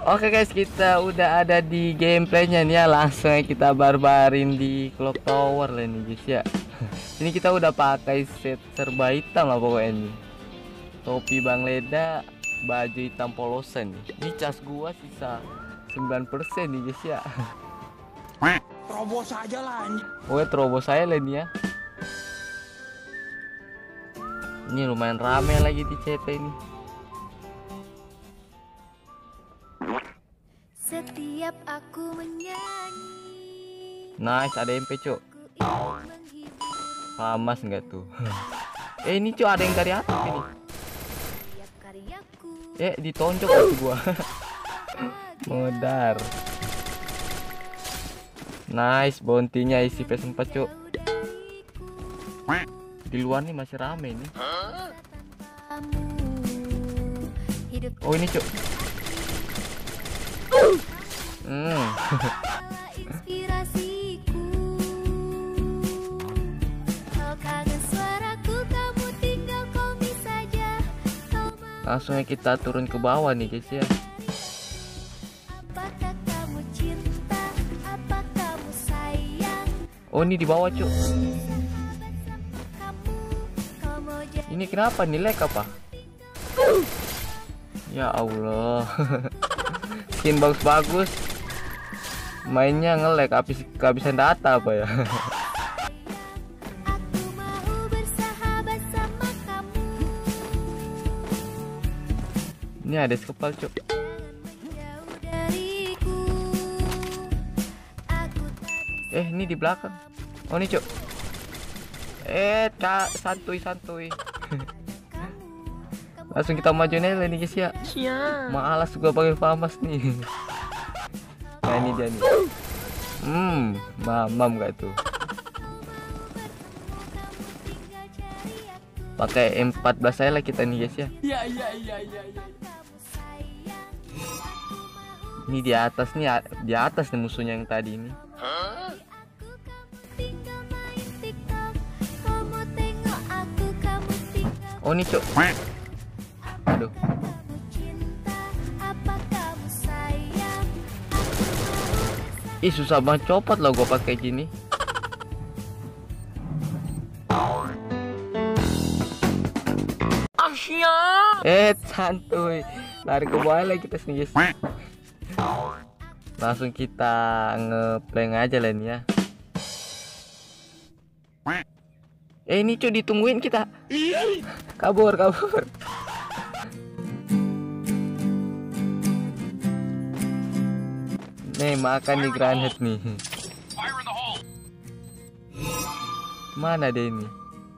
Oke guys, kita udah ada di gameplaynya nih ya. Langsung aja kita barbarin di Clock Tower lah nih guys ya. Ini kita udah pakai set serba hitam lah pokoknya nih. Topi Bang Leda, baju hitam polosan nih. Ini cas gua sisa 9% nih guys ya. Terobos aja lah. Oke, terobos saya lah nih ya. Ini lumayan rame lagi di CT ini. Setiap aku menyanyi, Nice, ada MP cuk. ku ingin menghibur Pamas nggak tuh? Ini cuk, ada yang dari atas ini. setiap karyaku. Ditonjok aku gua. Modar. Nice, bounty-nya isi PS4 cuk. Di luar nih masih rame nih. Kamu hidup Oh ini cuk. inspirasiku. Kau kangen suaraku, kamu tinggal komen saja. Kau mau Langsung kita turun ke bawah nih guys ya. apakah kamu cinta, apa kamu sayang? Oh ini di bawah cuk. Kamu, kau mau jadi Ini kenapa nih lag apa? Ya Allah. Skin bagus-bagus, mainnya nge-lag, kehabisan data apa ya? aku mau bersahabat sama kamu. Ini ada skepal cuk. Jangan menjauh dariku. Aku tak bisa Ini di belakang. Oh ini cuk. Santuy. kamu. Langsung kita maju nih guys ya. Malas gua pakai famas nih. Nah ini dia nih. Mamam gak tuh? Pakai M14 saya lah kita nih guys ya. Ini di atas nih, musuhnya yang tadi ini. Tinggal main TikTok. Kau mau tengok aku, kamu tinggal. Oh ini cuk. Aduh. Kamu cinta, apa kamu sayang? Aku mau Susah banget copot loh gua pakai gini. Santuy. Lari ke bawah lagi kita sini guys. Langsung kita ngeplank aja lah nih ya. Ini cuy, ditungguin kita. Kabur. Nih makan nih granat nih. Mana dia ini?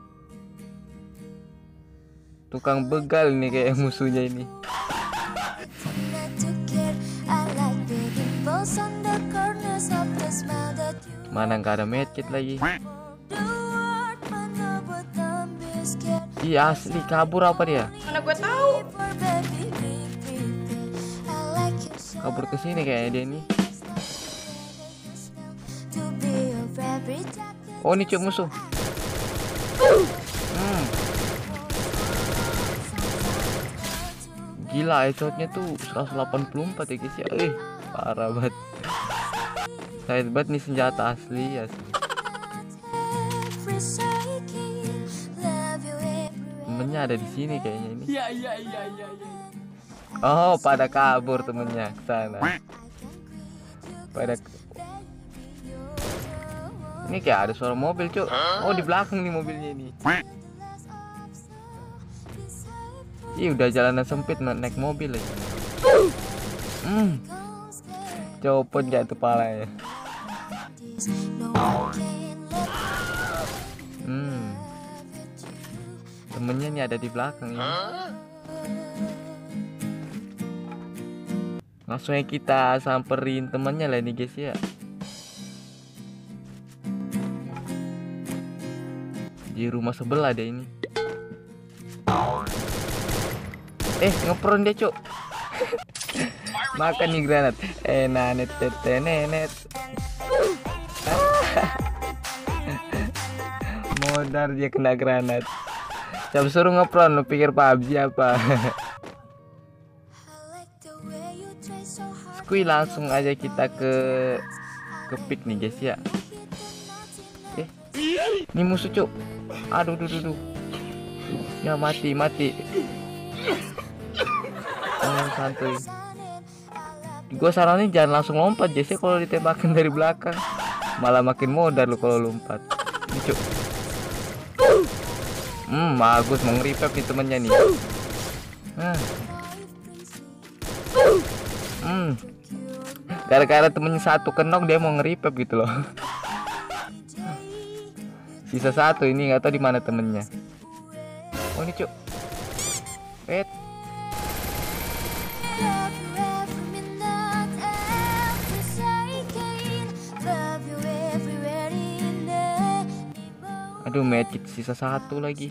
Tukang begal nih kayak musuhnya ini. not to care. I like the dimples on the corners of the smile that you Mana nggak ada medkit lagi. the word, mana buat ambil scared. Iya asli, kabur apa dia? Mana gue tahu. For baby, be prepared. I like your soul. Kabur ke sini kayaknya dia ini. To be your favorite jacket. Oh ini cuk musuh. Gila, headshotnya tuh 184 ya guys ya. Parah banget. Saya banget nih senjata asli ya. Every second, love you everywhere. Temennya ada di sini kayaknya ini. Oh pada kabur temennya ke sana. Ini kayak ada suara mobil cuk. Oh di belakang nih mobilnya ini. Udah jalanan sempit naik mobil lagi. Copot gak tuh palanya. No one can love Temennya nih ada di belakang ini. Langsung aja kita samperin temennya lah nih guys ya. Di rumah sebelah deh ini. Ngepron dia cuk. Makan nih granat. Nenet. Modar dia kena granat. Siapa suruh ngepron, lu pikir PUBG apa? I like the way you try so hard. Kuy langsung aja kita ke pick nih guys ya. Ini musuh cuk. Aduh duh. Ya mati. Santuy. Gue saranin jangan langsung lompat guys ya kalau ditembakin dari belakang. Malah makin modal lu kalau lompat. Ini cuk. Bagus mau nge-revive nih temennya nih. Gara-gara temennya satu kenok dia mau nge-revive gitu loh. Sisa satu ini nggak tahu di mana temennya. Oh ini cuk. Aduh magic sisa satu lagi.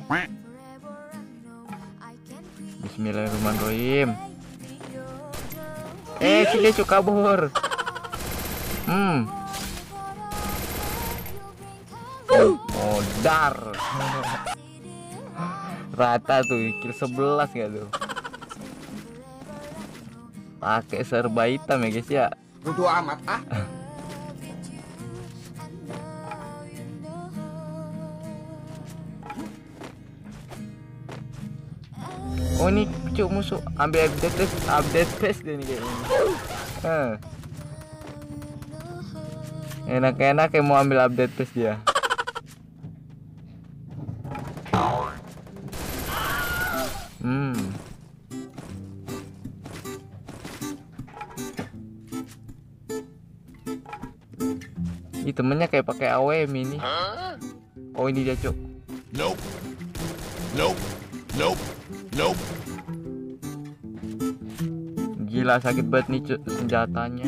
Bismillahirrahmanirrahim. Sini cuk kabur. Modar. Rata tuh kill 11 gak tuh. Pakai serba hitam ya guys ya. Bodo amat ah. Oh ini cuk musuh ambil update face deh nih kayaknya. Enak-enak yang mau ambil update face dia. Ih temennya kayak pakai AWM ini. Oh ini dia cuk. Nope. Gila sakit banget nih cuk senjatanya.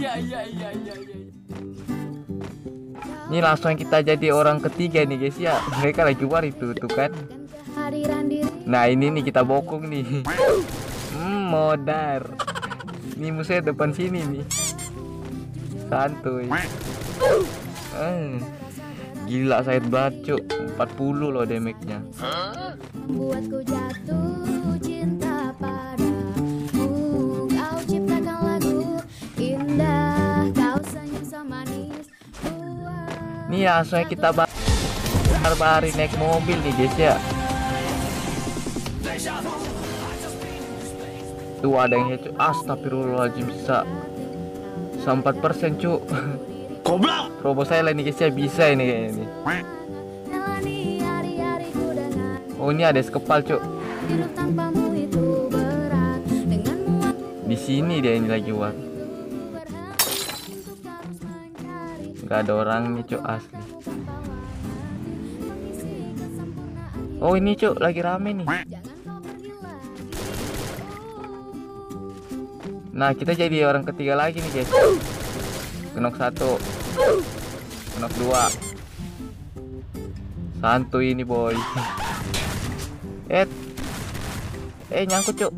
Ini langsung kita jadi orang ketiga nih guys ya. Mereka lagi war itu tuh kan. Nah ini nih kita bokong nih. Modar. Ini musuhnya depan sini nih. Santuy. Gila sakit banget cuk. 40 loh damage-nya. Buatku jatuh cinta padamu. Kau ciptakan lagu indah. Kau senyum semanis. Nih langsung kita barbarin naik mobil nih guys ya. Tuh ada yang cuk. Astagfirullahaladzim bisa 4% cuk. Goblok. Robo saya nih guys ya bisa ini kayaknya nih. Oh ini ada sekepal cuk. Di sini dia ini lagi war. Gak ada orangnya cuk asli. Oh ini cuk lagi rame nih. Nah kita jadi orang ketiga lagi nih guys. Kenok 1, kenok 2. Santuy ini boy. Nyangkut cuk.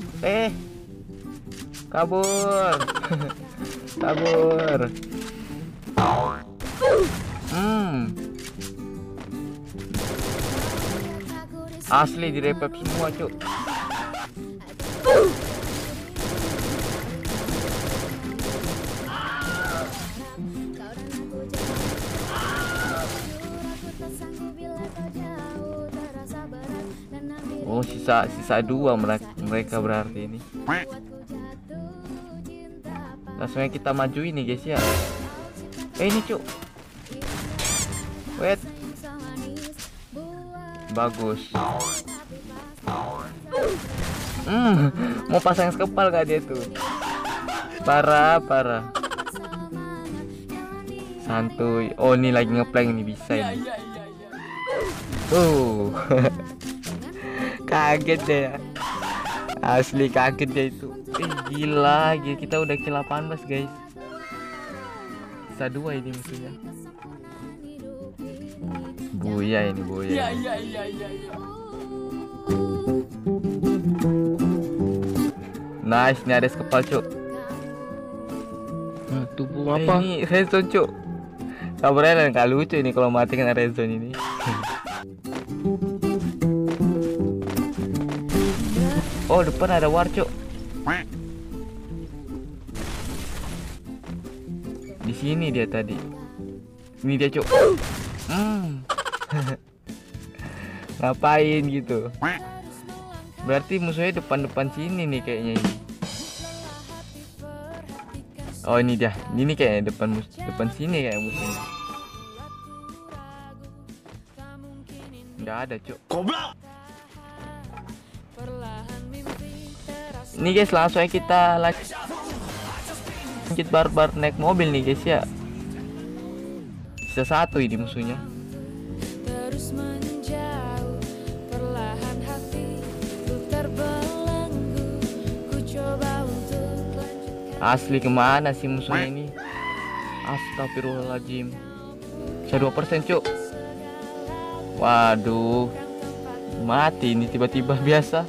Kabur. Kabur. Asli di revive semua cuk. Oh sisa 2 mereka berarti ini. Langsung kita maju ini guys ya. Ini cuk. Wait. Bagus. Mau pasang sekepal gak dia tuh? Parah. Santuy. Oh ini lagi ngeplank ini bisa ini. Kaget deh ya. Asli kaget deh itu. Gila kita udah kill 18 guys. Sisa 2 ini musuhnya. Buya ini buya. Nice, ini ada sekepal cuk. Tubuh apa? Ini redstone cuk. Kabarnya gak lucu ini kalau mati kena redstone ini. Oh depan ada war cuk. sini dia tadi. Ini dia, Cuk. Ngapain gitu? Berarti musuhnya depan-depan sini nih kayaknya ini. Oh, ini dia. Ini kayaknya depan sini kayak musuhnya. Nggak ada, Cuk. Goblok. Ini guys, langsung aja kita lanjut barbar naik mobil nih guys ya. Bisa satu ini musuhnya. Terus menjauh, perlahan hatiku terbelenggu. Ku coba untuk lanjutkan. Asli kemana sih musuhnya ini? Astagfirullahaladzim. Bisa 2% Cuk. Waduh, mati ini tiba-tiba biasa.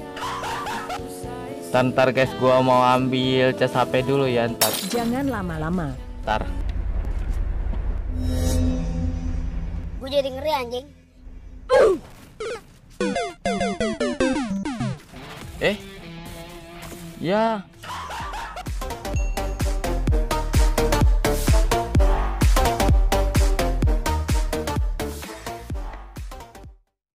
Ntar guys, gua mau ambil cas HP dulu ya ntar. Jangan lama-lama. Ntar. Gue jadi ngeri anjing. Ya,